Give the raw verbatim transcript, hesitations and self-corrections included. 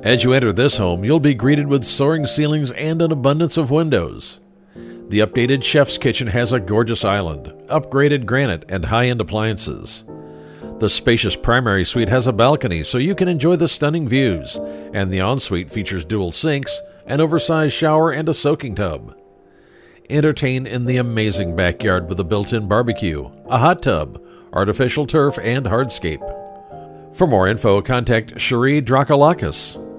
As you enter this home, you'll be greeted with soaring ceilings and an abundance of windows. The updated chef's kitchen has a gorgeous island, upgraded granite, and high-end appliances. The spacious primary suite has a balcony so you can enjoy the stunning views, and the ensuite features dual sinks, an oversized shower, and a soaking tub. Entertain in the amazing backyard with a built-in barbecue, a hot tub, artificial turf, and hardscape. For more info, contact Cheree Dracolakis.